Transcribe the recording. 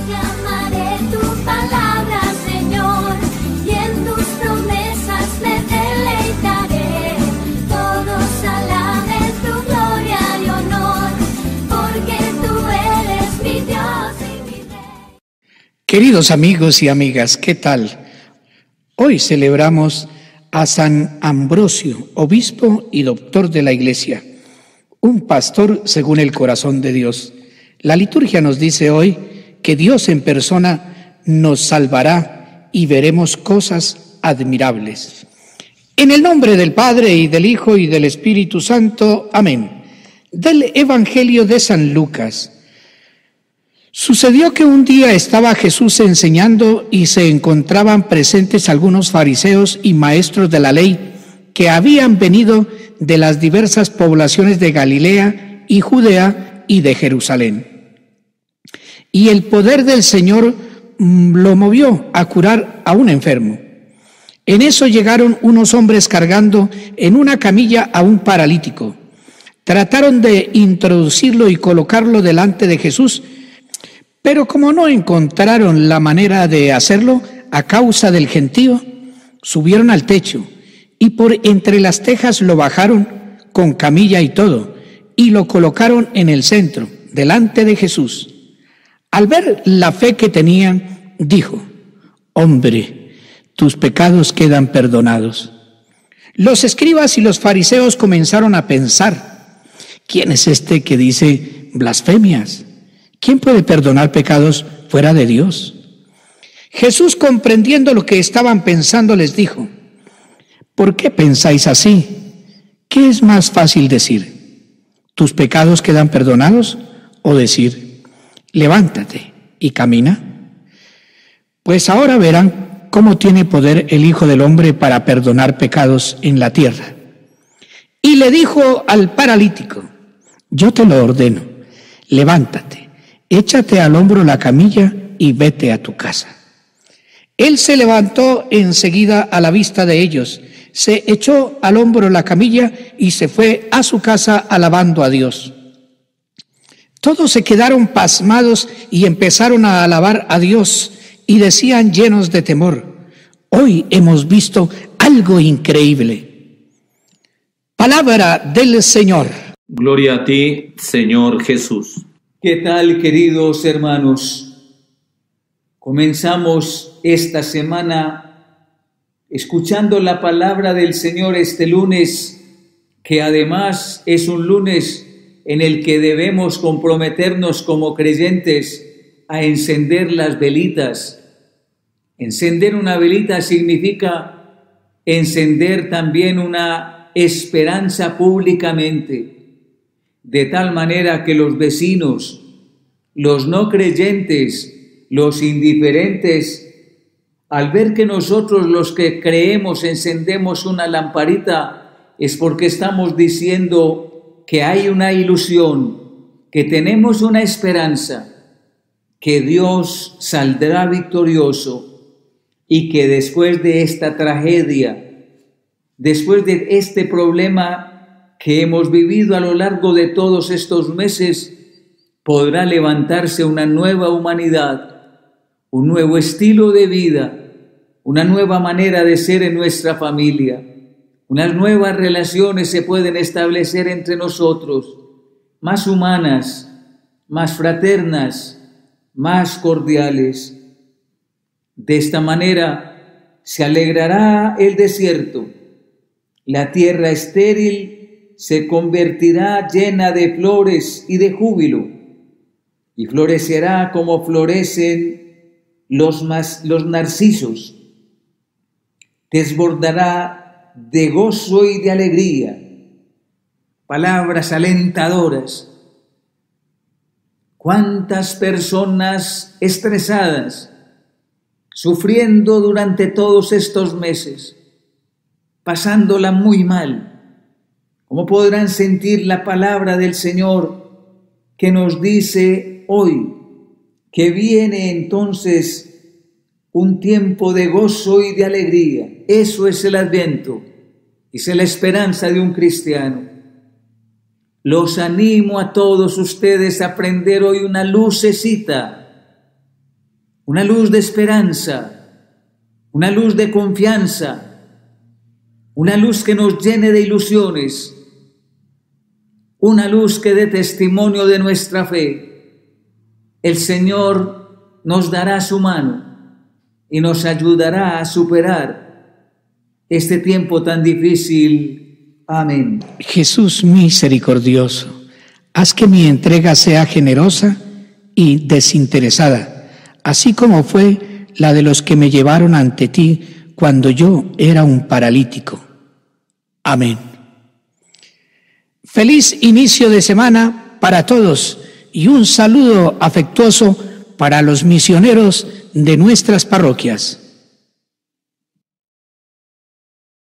Proclamaré tu palabra, Señor, y en tus promesas me deleitaré. Todos alaben tu gloria y honor, porque tú eres mi Dios y mi Rey. Queridos amigos y amigas, ¿qué tal? Hoy celebramos a San Ambrosio, obispo y doctor de la Iglesia, un pastor según el corazón de Dios. La liturgia nos dice hoy que Dios en persona nos salvará y veremos cosas admirables. En el nombre del Padre y del Hijo y del Espíritu Santo. Amén. Del Evangelio de San Lucas. Sucedió que un día estaba Jesús enseñando y se encontraban presentes algunos fariseos y maestros de la ley que habían venido de las diversas poblaciones de Galilea y Judea y de Jerusalén. Y el poder del Señor lo movió a curar a un enfermo. En eso llegaron unos hombres cargando en una camilla a un paralítico. Trataron de introducirlo y colocarlo delante de Jesús, pero como no encontraron la manera de hacerlo a causa del gentío, subieron al techo y por entre las tejas lo bajaron con camilla y todo, y lo colocaron en el centro, delante de Jesús. Al ver la fe que tenían, dijo: «Hombre, tus pecados quedan perdonados». Los escribas y los fariseos comenzaron a pensar: ¿quién es este que dice blasfemias? ¿Quién puede perdonar pecados fuera de Dios? Jesús, comprendiendo lo que estaban pensando, les dijo: ¿por qué pensáis así? ¿Qué es más fácil decir? ¿Tus pecados quedan perdonados? ¿O decir: levántate y camina? Pues ahora verán cómo tiene poder el Hijo del Hombre para perdonar pecados en la tierra. Y le dijo al paralítico: yo te lo ordeno, levántate, échate al hombro la camilla y vete a tu casa. Él se levantó enseguida a la vista de ellos, se echó al hombro la camilla y se fue a su casa alabando a Dios. Todos se quedaron pasmados y empezaron a alabar a Dios y decían llenos de temor: hoy hemos visto algo increíble. Palabra del Señor. Gloria a ti, Señor Jesús. ¿Qué tal, queridos hermanos? Comenzamos esta semana escuchando la palabra del Señor este lunes, que además es un lunes en el que debemos comprometernos como creyentes a encender las velitas. Encender una velita significa encender también una esperanza públicamente, de tal manera que los vecinos, los no creyentes, los indiferentes, al ver que nosotros los que creemos encendemos una lamparita, es porque estamos diciendo que hay una ilusión, que tenemos una esperanza, que Dios saldrá victorioso y que después de esta tragedia, después de este problema que hemos vivido a lo largo de todos estos meses, podrá levantarse una nueva humanidad, un nuevo estilo de vida, una nueva manera de ser en nuestra familia. Unas nuevas relaciones se pueden establecer entre nosotros, más humanas, más fraternas, más cordiales. De esta manera se alegrará el desierto, la tierra estéril se convertirá llena de flores y de júbilo, y florecerá como florecen los narcisos. Desbordará de gozo y de alegría. Palabras alentadoras. ¿Cuántas personas estresadas, sufriendo durante todos estos meses, pasándola muy mal? ¿Cómo podrán sentir la palabra del Señor que nos dice hoy que viene entonces un tiempo de gozo y de alegría? Eso es el Adviento, es la esperanza de un cristiano. Los animo a todos ustedes a prender hoy una lucecita una luz de esperanza, una luz de confianza, una luz que nos llene de ilusiones, una luz que dé testimonio de nuestra fe. El Señor nos dará su mano y nos ayudará a superar este tiempo tan difícil. Amén. Jesús misericordioso, haz que mi entrega sea generosa y desinteresada, así como fue la de los que me llevaron ante ti cuando yo era un paralítico. Amén. Feliz inicio de semana para todos y un saludo afectuoso para los misioneros de nuestras parroquias.